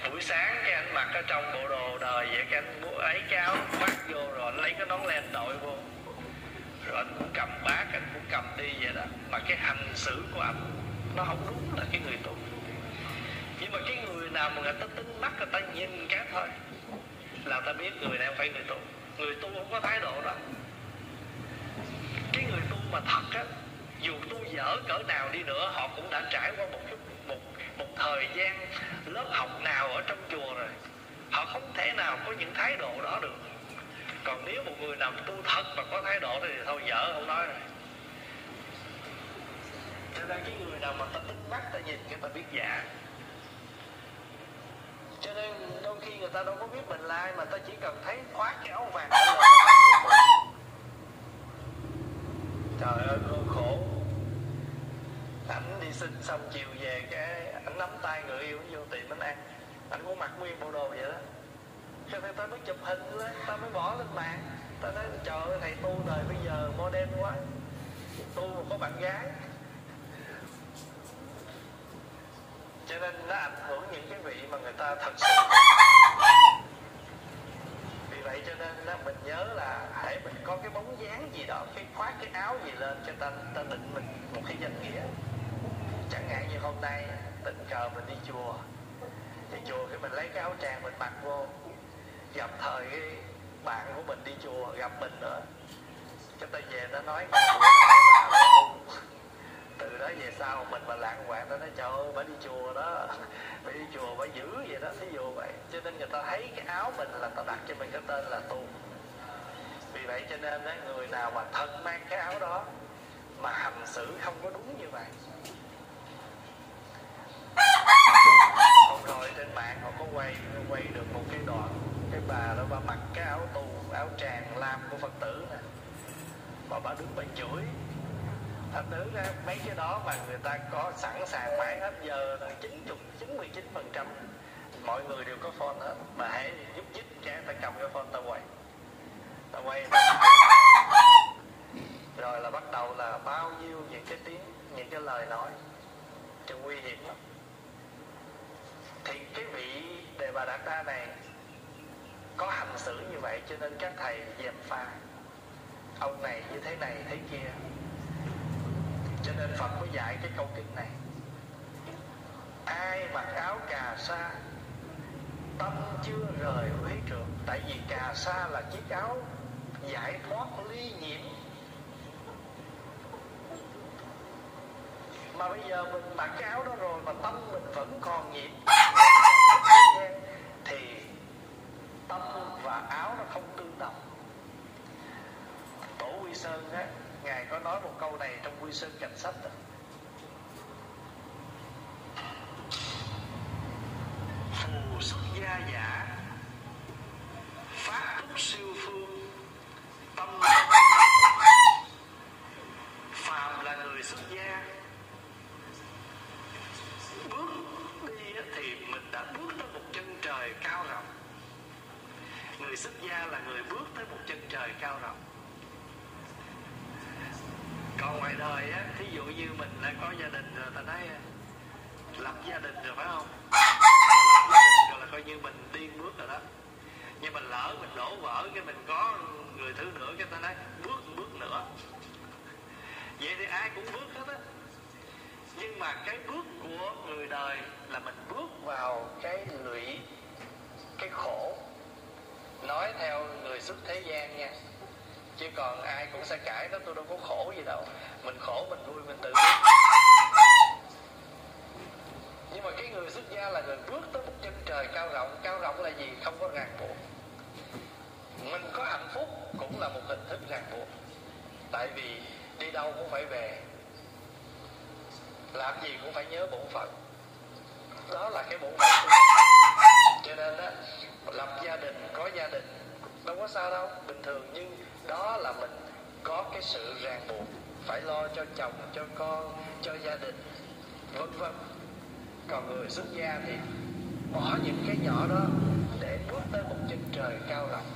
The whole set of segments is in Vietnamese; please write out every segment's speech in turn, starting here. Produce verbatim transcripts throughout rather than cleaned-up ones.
Buổi sáng cái anh mặc ở trong bộ đồ đời vậy, cái anh mua ấy cái áo khoác vô rồi anh lấy cái nón len đội vô, rồi anh cũng cầm bát, anh cũng cầm đi vậy đó. Mà cái hành xử của anh nó không đúng là cái người tu. Nhưng mà cái người nào mà người ta tinh mắt, người ta nhìn cái thôi là ta biết người này không phải người tu. Người tu không có thái độ đó. Cái người tu mà thật á, dù tu dở cỡ nào đi nữa, họ cũng đã trải qua một chút một một thời gian lớp học nào ở trong chùa rồi. Họ không thể nào có những thái độ đó được. Còn nếu một người nào tu thật mà có thái độ thì thôi dở không nói rồi. Cho nên cái người nào mà ta tinh mắt, ta nhìn cái ta biết dạ. Cho nên đôi khi người ta đâu có biết mình là ai, mà ta chỉ cần thấy khoác cái áo vàng là trời ơi cô khổ. Ảnh đi xin xong chiều về cái ảnh nắm tay người yêu vô tiệm ảnh ăn, ảnh cũng mặc nguyên bộ đồ vậy đó. Cho nên ta mới chụp hình lên, ta mới bỏ lên mạng. Ta nói trời ơi thầy tu đời bây giờ modern quá, tu mà có bạn gái. Cho nên nó ảnh hưởng những cái vị mà người ta thật sự. Vì vậy cho nên đó, mình nhớ là hãy mình có cái bóng dáng gì đó, cái khoác cái áo gì lên cho ta, ta định mình một cái danh nghĩa. Chẳng hạn như hôm nay tình cờ mình đi chùa, đi chùa cái mình lấy cái áo tràng mình mặc vô, gặp thời cái bạn của mình đi chùa gặp mình nữa, cái ta về nó nói từ đó về sau mình mà lạng quạng, nó nói trời ơi bà đi chùa đó, bà đi chùa bà giữ vậy đó, thí dụ vậy. Cho nên người ta thấy cái áo mình là ta đặt cho mình cái tên là tu. Vì vậy cho nên đó, người nào mà thật mang cái áo đó mà hành xử không có đúng như vậy. Hôm rồi trên mạng họ có quay quay được một cái đoạn, cái bà đó bà mặc cái áo tu, áo tràng lam của Phật tử nè, mà bà đứng bà chửi. Thật nữ ra mấy cái đó mà người ta có sẵn sàng bán hết giờ là chín mươi, chín mươi chín phần trăm mọi người đều có phone hết. Mà hãy giúp dích cái ta cầm cái phone ta quay, ta quay ta rồi là bắt đầu là bao nhiêu những cái tiếng, những cái lời nói cho nguy hiểm lắm. Thì cái vị Đề Bà Đạt Đa này có hành xử như vậy, cho nên các thầy gièm pha ông này như thế này thế kia. Cho nên Phật có dạy cái câu kinh này: ai mặc áo cà sa tâm chưa rời huế trường. Tại vì cà sa là chiếc áo giải thoát ly nhiễm. Mà bây giờ mình mặc cái áo đó rồi mà tâm mình vẫn còn nhiễm thì tâm và áo nó không tương đồng. Tổ Quy Sơn á, Ngài có nói một câu này trong Quy Sơn Cảnh Sách đó: phù xuất gia giả phát túc siêu phương tâm phàm là người xuất gia bước đi thì mình đã bước tới một chân trời cao rộng. Người xuất gia là người bước tới một chân trời cao rộng. Còn ngoài đời á, thí dụ như mình đã có gia đình rồi, ta nói lập gia đình rồi phải không? Lập gia đình rồi là coi như mình tiên bước rồi đó. Nhưng mà lỡ mình đổ vỡ cái mình có người thứ nữa, cái ta nói bước bước nữa. Vậy thì ai cũng bước hết á. Nhưng mà cái bước của người đời là mình bước vào cái lụy, cái khổ. Nói theo người xuất thế gian nha, chứ còn ai cũng sẽ cãi đó, tôi đâu có khổ gì đâu. Mình khổ mình vui mình tự biết. Nhưng mà cái người xuất gia là người bước tới một chân trời cao rộng. Cao rộng là gì? Không có ràng buộc. Mình có hạnh phúc cũng là một hình thức ràng buộc. Tại vì đi đâu cũng phải về, làm gì cũng phải nhớ bổn phận. Đó là cái bổn phận. Cho nên đó, lập gia đình, có gia đình đâu có sao đâu, bình thường. Nhưng đó là mình có cái sự ràng buộc, phải lo cho chồng, cho con, cho gia đình, vân vân. Còn người xuất gia thì bỏ những cái nhỏ đó để bước tới một chân trời cao rộng.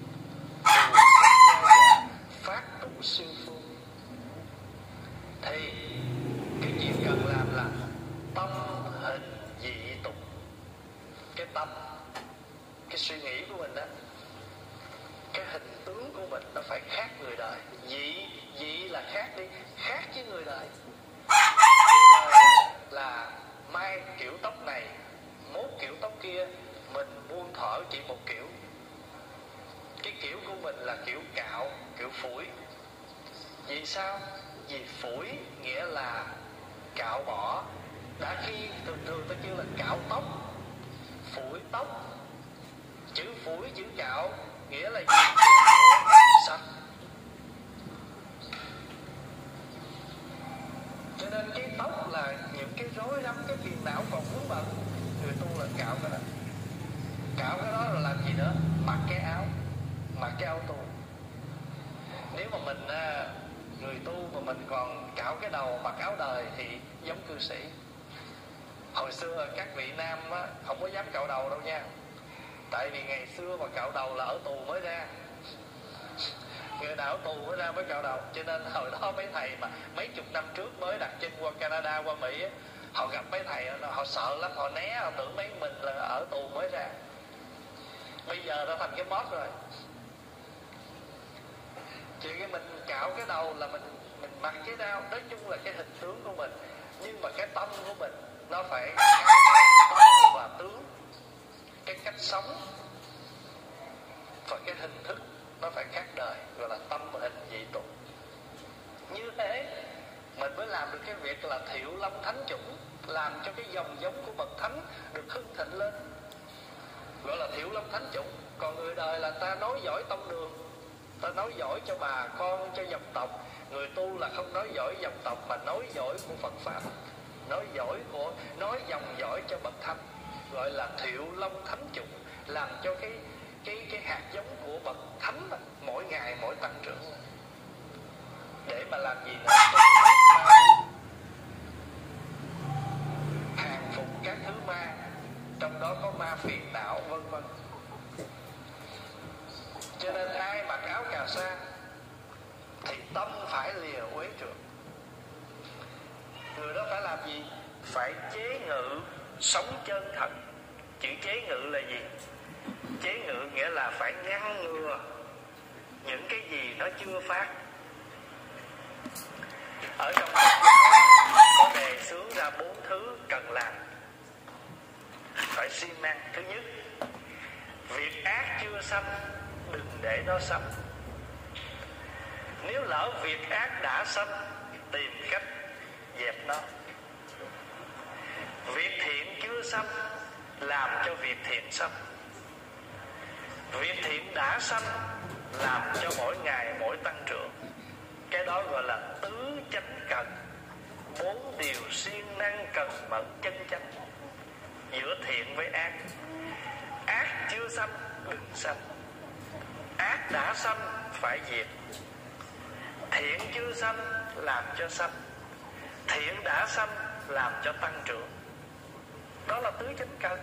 Phát tụ siêu phương. Thì cái chuyện cần làm là tâm hình dị tục. Cái tâm, cái suy nghĩ của mình đó, cái hình tướng của mình nó phải khác người đời. Dị, dị là khác đi, khác với người đời. Người đời là mai kiểu tóc này, mốt kiểu tóc kia, mình buông thở chỉ một kiểu. Cái kiểu của mình là kiểu cạo, kiểu phủi. Vì sao? Vì phủi nghĩa là cạo bỏ. Đã khi thường thường ta kêu là cạo tóc, phủi tóc. Chữ phủi, chữ cạo nghĩa là gì? Sạch. Cho nên cái tóc là những cái rối rắm, cái phiền não còn vướng bận. Người tu là cạo cái đó. Cạo cái đó rồi làm gì nữa? Mặc cái áo, mặc cái áo tu. Nếu mà mình người tu mà mình còn cạo cái đầu, mặc áo đời thì giống cư sĩ. Hồi xưa các vị nam á, không có dám cạo đầu đâu nha. Tại vì ngày xưa mà cạo đầu là ở tù mới ra. Người nào ở tù mới ra mới cạo đầu. Cho nên hồi đó mấy thầy mà mấy chục năm trước mới đặt chân qua Canada, qua Mỹ á, họ gặp mấy thầy họ sợ lắm, họ né, họ tưởng mấy mình là ở tù mới ra. Bây giờ nó thành cái mót rồi. Chỉ cái mình cạo cái đầu là mình mình mặc cái đao, nói chung là cái hình tướng của mình. Nhưng mà cái tâm của mình nó phải tâm và tướng, cái cách sống và cái hình thức nó phải khác đời, gọi là tâm hình dị tục. Như thế mình mới làm được cái việc là thiệu lâm thánh chủng, làm cho cái dòng giống của bậc thánh được hưng thịnh lên, gọi là thiệu lâm thánh chủng. Còn người đời là ta nói giỏi tông đường, ta nói giỏi cho bà con, cho dòng tộc. Người tu là không nói giỏi dòng tộc mà nói giỏi của Phật pháp, nói giỏi của nói dòng giỏi cho bậc thánh, gọi là thiệu long thánh chủng, làm cho cái cái cái hạt giống của bậc thánh mà, mỗi ngày mỗi tăng trưởng. Để mà làm gì nữa? Hàng phục các thứ ma, trong đó có ma phiền não vân vân. Cho nên ai mặc áo cà sa thì tâm phải lìa uế trượt. Người đó phải làm gì? Phải chế ngự sống chân thật. Chữ chế ngự là gì? Chế ngự nghĩa là phải ngăn ngừa những cái gì nó chưa phát. Ở trong Phật giáo có đề xướng ra bốn thứ cần làm, phải siêng năng. Thứ nhất, việc ác chưa sanh, đừng để nó sanh. Nếu lỡ việc ác đã sanh, tìm cách dẹp nó. Việc thiện chưa sanh, làm cho việc thiện sanh. Việc thiện đã sanh, làm cho mỗi ngày mỗi tăng trưởng. Cái đó gọi là tứ chánh cần. Bốn điều siêng năng cần mẫn chân chánh giữa thiện với ác. Ác chưa sanh, đừng sanh. Ác đã sanh, phải diệt. Thiện chưa sanh, làm cho sanh. Thiện đã sanh, làm cho tăng trưởng. Đó là tứ chánh cần.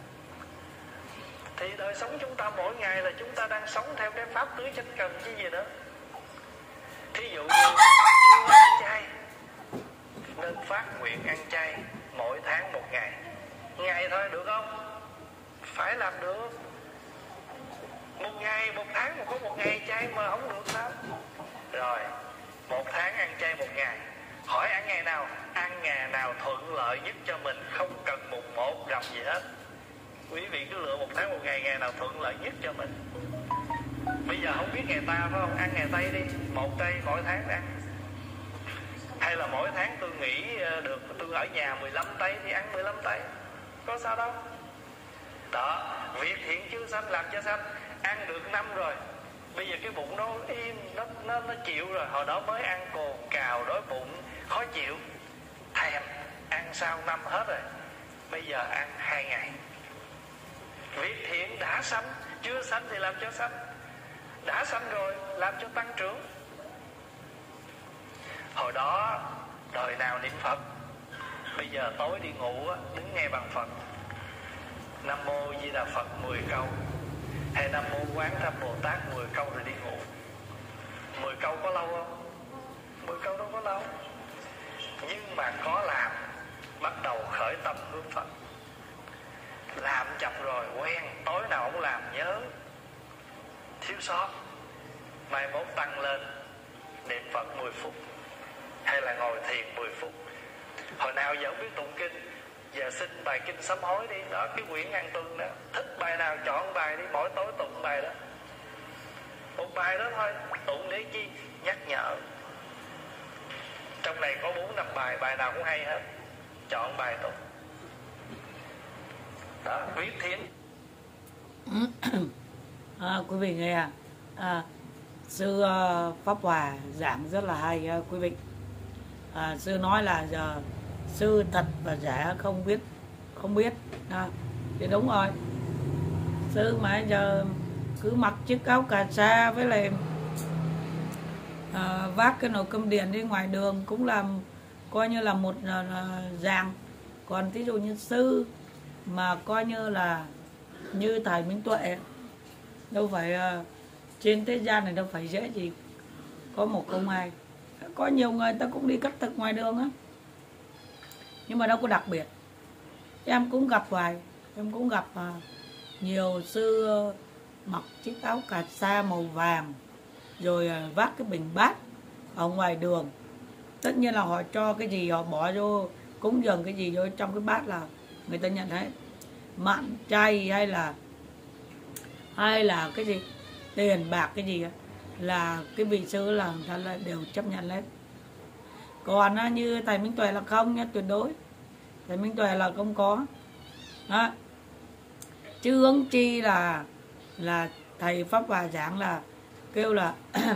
Thì đời sống chúng ta mỗi ngày là chúng ta đang sống theo cái pháp tứ chánh cần chứ gì nữa. Thí dụ như chưa ăn chay, nên phát nguyện ăn chay mỗi tháng một ngày. Ngày thôi được không? Phải làm được. Một ngày, một tháng mà có một ngày chay mà không được sao? Rồi, một tháng ăn chay một ngày. Hỏi ăn ngày nào? Ăn ngày nào thuận lợi nhất cho mình, không cần mùng một rằm gì hết. Quý vị cứ lựa một tháng một ngày, ngày nào thuận lợi nhất cho mình. Bây giờ không biết ngày ta phải không? Ăn ngày Tây đi, một Tây mỗi tháng ăn. Hay là mỗi tháng tôi nghỉ được, tôi ở nhà mười lăm Tây thì ăn mười lăm Tây. Có sao đâu. Đó, việc thiện chưa sanh làm cho sanh. Ăn được năm rồi, bây giờ cái bụng nó im, nó, nó, nó chịu rồi. Hồi đó mới ăn cồn cào, đói bụng, khó chịu, thèm, ăn sau năm hết rồi. Bây giờ ăn hai ngày. Việc thiện đã sanh, chưa sanh thì làm cho sanh. Đã sanh rồi, làm cho tăng trưởng. Hồi đó, đời nào niệm Phật, bây giờ tối đi ngủ, đứng nghe bằng Phật Nam Mô Di Đà Phật mười câu, hay Nam Mô Quán Thâm Bồ Tát mười câu rồi đi ngủ. Mười câu có lâu không? Mười câu đâu có lâu. Nhưng mà có làm, bắt đầu khởi tâm hướng Phật. Làm chậm rồi soát, mai mốt tăng lên niệm Phật mười phút hay là ngồi thiền mười phút. Hồi nào giờ không biết tụng kinh, giờ xin bài kinh sám hối đi, đó cái quyển An Tuân đó, thích bài nào chọn bài đi, mỗi tối tụng bài đó, một bài đó thôi. Tụng để chi? Nhắc nhở. Trong này có bốn năm bài, bài nào cũng hay hết, chọn bài tụng đó. Viết Thiến. À, quý vị nghe à, sư uh, Pháp Hòa giảng rất là hay uh, quý vị. À, sư nói là giờ sư thật và giả không biết không biết à, thì đúng rồi. Sư mà giờ cứ mặc chiếc áo cà sa với lại à, vác cái nồi cơm điện đi ngoài đường cũng làm coi như là một uh, dạng. Còn ví dụ như sư mà coi như là như thầy Minh Tuệ, đâu phải uh, trên thế gian này đâu phải dễ gì có một không ai. Có nhiều người ta cũng đi cắt thực ngoài đường á, nhưng mà đâu có đặc biệt. Em cũng gặp vài, em cũng gặp uh, nhiều sư uh, mặc chiếc áo cà sa màu vàng, rồi uh, vác cái bình bát ở ngoài đường. Tất nhiên là họ cho cái gì họ bỏ vô cúng dường cái gì vô trong cái bát là người ta nhận hết. Mặn chay hay là hay là cái gì tiền bạc cái gì là cái vị sư là người ta là đều chấp nhận hết. Còn á, như thầy Minh Tuệ là không nhé, tuyệt đối thầy Minh Tuệ là không có đó. Chứ hướng chi là là thầy Pháp Hòa giảng là kêu là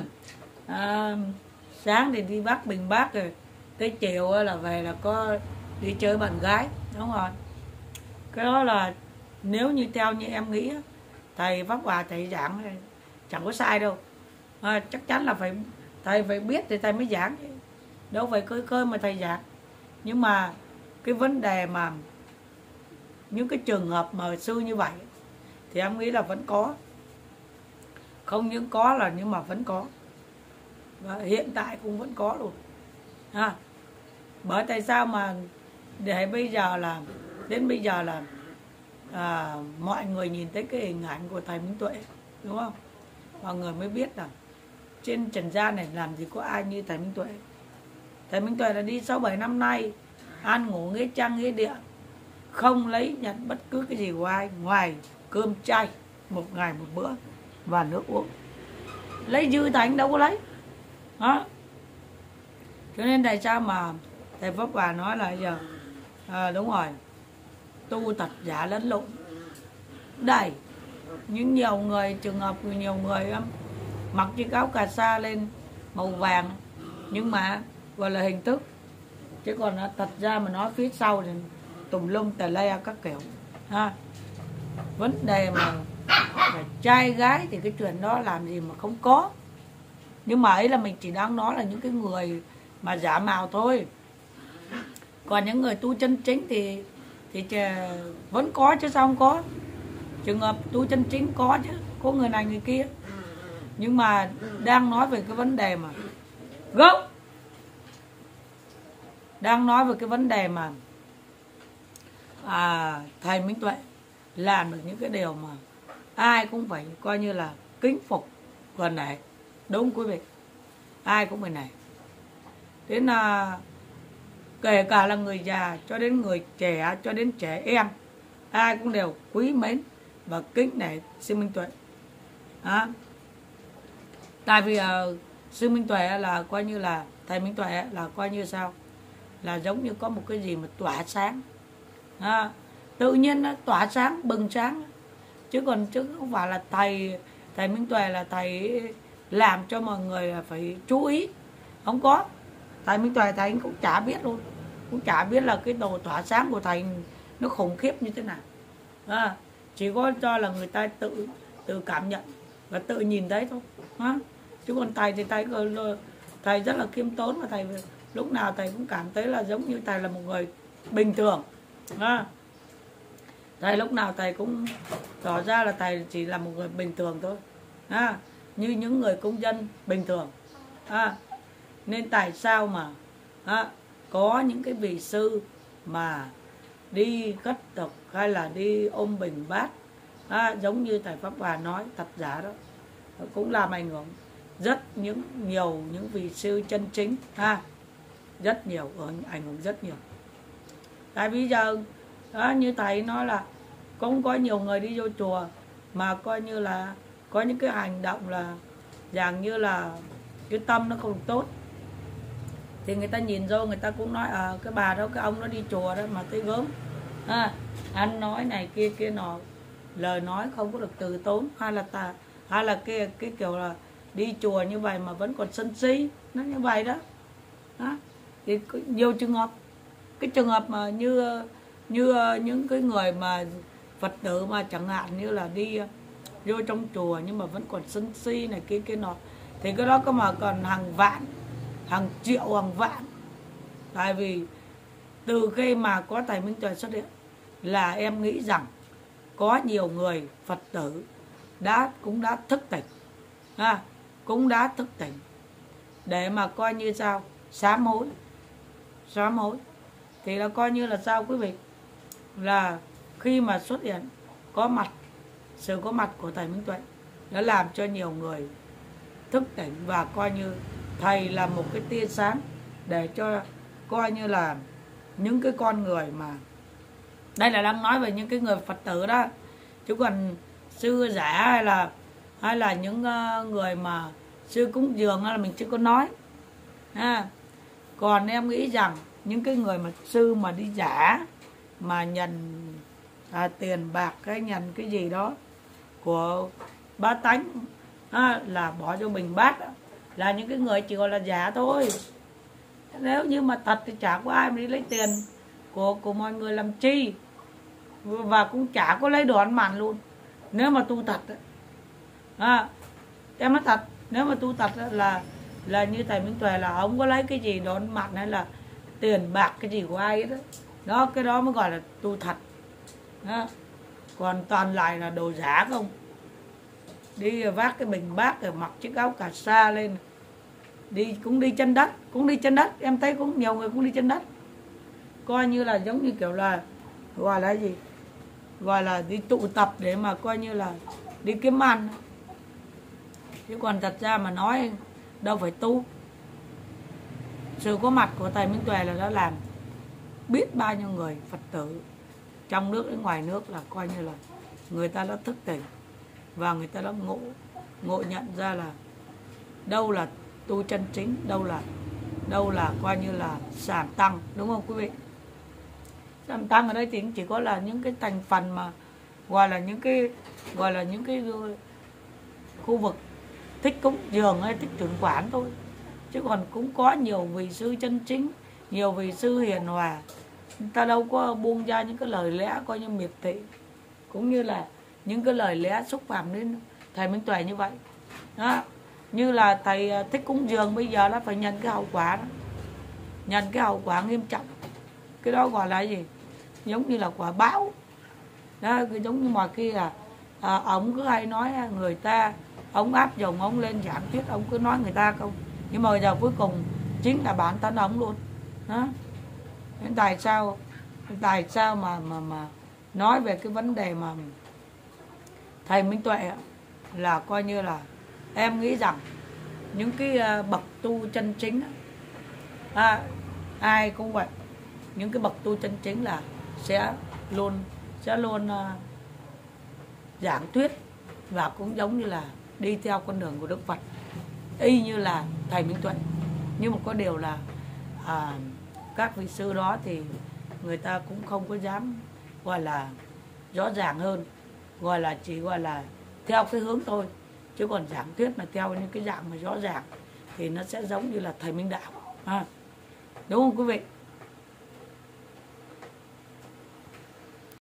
à, sáng thì đi bắt bình bát, rồi tới chiều là về là có đi chơi bạn gái, đúng rồi. Cái đó là nếu như theo như em nghĩ, thầy Pháp Hòa thầy giảng chẳng có sai đâu. À, chắc chắn là phải thầy phải biết thì thầy mới giảng, đâu phải khơi khơi mà thầy giảng. Nhưng mà cái vấn đề mà những cái trường hợp mà sư như vậy thì em nghĩ là vẫn có, không những có là nhưng mà vẫn có, và hiện tại cũng vẫn có luôn à. Bởi tại sao mà để bây giờ là đến bây giờ là à, mọi người nhìn thấy cái hình ảnh của thầy Minh Tuệ, đúng không? Mọi người mới biết là trên trần gian này làm gì có ai như thầy Minh Tuệ. Thầy Minh Tuệ là đi sáu bảy năm nay, ăn ngủ nghĩa trăng nghĩa địa, không lấy nhận bất cứ cái gì của ai ngoài cơm chay một ngày một bữa và nước uống. Lấy dư thánh đâu có lấy đó. Cho nên tại sao mà thầy Pháp Hòa nói là giờ à, đúng rồi, tu thật giả lẫn lộn đầy. Nhưng nhiều người, trường hợp nhiều người mặc chiếc áo cà sa lên màu vàng, nhưng mà gọi là hình thức, chứ còn thật ra mà nói phía sau thì tùm lum tà le các kiểu ha. Vấn đề mà phải trai gái thì cái chuyện đó làm gì mà không có. Nhưng mà ấy là mình chỉ đang nói là những cái người mà giả mạo thôi. Còn những người tu chân chính thì thì vẫn có chứ sao không có. Trường hợp tu chân chính có chứ, có người này người kia. Nhưng mà đang nói về cái vấn đề mà gốc, đang nói về cái vấn đề mà à, thầy Minh Tuệ làm được những cái điều mà ai cũng phải coi như là kính phục gần này, đúng quý vị, ai cũng phải này. Đến là kể cả là người già cho đến người trẻ, cho đến trẻ em, ai cũng đều quý mến và kính nể sư Minh Tuệ à. Tại vì uh, sư Minh Tuệ là coi như là thầy Minh Tuệ là coi như sao, là giống như có một cái gì mà tỏa sáng à, tự nhiên nó tỏa sáng, bừng sáng. Chứ còn chứ không phải là thầy thầy Minh Tuệ là thầy làm cho mọi người là phải chú ý, không có. Thầy Minh Tuệ thầy cũng chả biết luôn, cũng chả biết là cái đồ tỏa sáng của thầy nó khủng khiếp như thế nào à, chỉ có cho là người ta tự tự cảm nhận và tự nhìn thấy thôi à. Chứ còn thầy thì thầy thầy rất là khiêm tốn, và thầy lúc nào thầy cũng cảm thấy là giống như thầy là một người bình thường à. Thầy lúc nào thầy cũng tỏ ra là thầy chỉ là một người bình thường thôi à, như những người công dân bình thường à. Nên tại sao mà à, có những cái vị sư mà đi khất thực hay là đi ôm bình bát à, giống như thầy Pháp Hòa nói thật giả đó cũng làm ảnh hưởng rất những nhiều những vị sư chân chính ha, rất nhiều, ảnh hưởng rất nhiều. Tại bây giờ đó, như thầy nói là cũng có nhiều người đi vô chùa mà coi như là có những cái hành động là dạng như là cái tâm nó không tốt, thì người ta nhìn vô người ta cũng nói à, cái bà đó, cái ông đó đi chùa đó mà thấy gớm à, ăn nói này kia kia nọ, lời nói không có được từ tốn, hay là ta hay là cái cái kiểu là đi chùa như vậy mà vẫn còn sân si, nó như vậy đó. Đó thì nhiều trường hợp, cái trường hợp mà như như những cái người mà Phật tử mà chẳng hạn như là đi vô trong chùa nhưng mà vẫn còn sân si này kia kia nọ, thì cái đó có mà còn hàng vạn, hàng triệu, hàng vạn. Tại vì từ khi mà có thầy Minh Tuệ xuất hiện là em nghĩ rằng có nhiều người Phật tử đã cũng đã thức tỉnh à, cũng đã thức tỉnh để mà coi như sao sám hối, sám hối thì là coi như là sao quý vị, là khi mà xuất hiện có mặt, sự có mặt của thầy Minh Tuệ đã làm cho nhiều người thức tỉnh, và coi như thầy là một cái tia sáng để cho coi như là những cái con người mà đây là đang nói về những cái người Phật tử đó, chứ còn sư giả hay là hay là những người mà sư cúng dường là mình chưa có nói à. Còn em nghĩ rằng những cái người mà sư mà đi giả mà nhận à, tiền bạc cái nhận cái gì đó của bá tánh à, là bỏ cho bình bát đó, là những cái người chỉ gọi là giả thôi. Nếu như mà thật thì chả có ai mà đi lấy tiền của của mọi người làm chi, và cũng chả có lấy đồ ăn mặn luôn. Nếu mà tu thật à, em nói thật, nếu mà tu thật là là như thầy Minh Tuệ là không có lấy cái gì đồ ăn mặn hay là tiền bạc cái gì của ai đó, đó cái đó mới gọi là tu thật đó. Còn toàn lại là đồ giả không, đi vác cái bình bát rồi mặc chiếc áo cà sa lên, đi cũng đi chân đất, cũng đi chân đất, em thấy cũng nhiều người cũng đi chân đất, coi như là giống như kiểu là gọi là gì, gọi là đi tụ tập để mà coi như là đi kiếm ăn, chứ còn thật ra mà nói đâu phải tu. Sự có mặt của thầy Minh Tuệ là đã làm biết bao nhiêu người Phật tử trong nước đến ngoài nước là coi như là người ta đã thức tỉnh, và người ta đã ngộ ngộ nhận ra là đâu là tu chân chính, đâu là đâu là coi như là sàm tăng, đúng không quý vị? Sàm tăng ở đây thì chỉ có là những cái thành phần mà gọi là những cái gọi là những cái khu vực thích cúng dường hay thích chuyển quản thôi, chứ còn cũng có nhiều vị sư chân chính, nhiều vị sư hiền hòa, người ta đâu có buông ra những cái lời lẽ coi như miệt thị, cũng như là những cái lời lẽ xúc phạm đến thầy Minh Tuệ như vậy đó. Như là thầy thích cúng dường bây giờ là phải nhận cái hậu quả đó, nhận cái hậu quả nghiêm trọng, cái đó gọi là gì, giống như là quả báo đó. Giống như mọi khi là à, ông cứ hay nói người ta, ông áp dụng ông lên giảng thuyết, ông cứ nói người ta không, nhưng mà giờ cuối cùng chính là bản thân ông luôn đó. Tại sao tại sao mà mà mà nói về cái vấn đề mà thầy Minh Tuệ là coi như là em nghĩ rằng những cái bậc tu chân chính à, ai cũng vậy, những cái bậc tu chân chính là sẽ luôn sẽ luôn uh, giảng thuyết và cũng giống như là đi theo con đường của Đức Phật, y như là thầy Minh Tuệ. Nhưng mà có điều là à, các vị sư đó thì người ta cũng không có dám gọi là rõ ràng hơn, gọi là chỉ gọi là theo cái hướng thôi, chứ còn giảng thuyết mà theo những cái dạng mà rõ ràng thì nó sẽ giống như là thầy Minh Đạo à. Đúng không quý vị?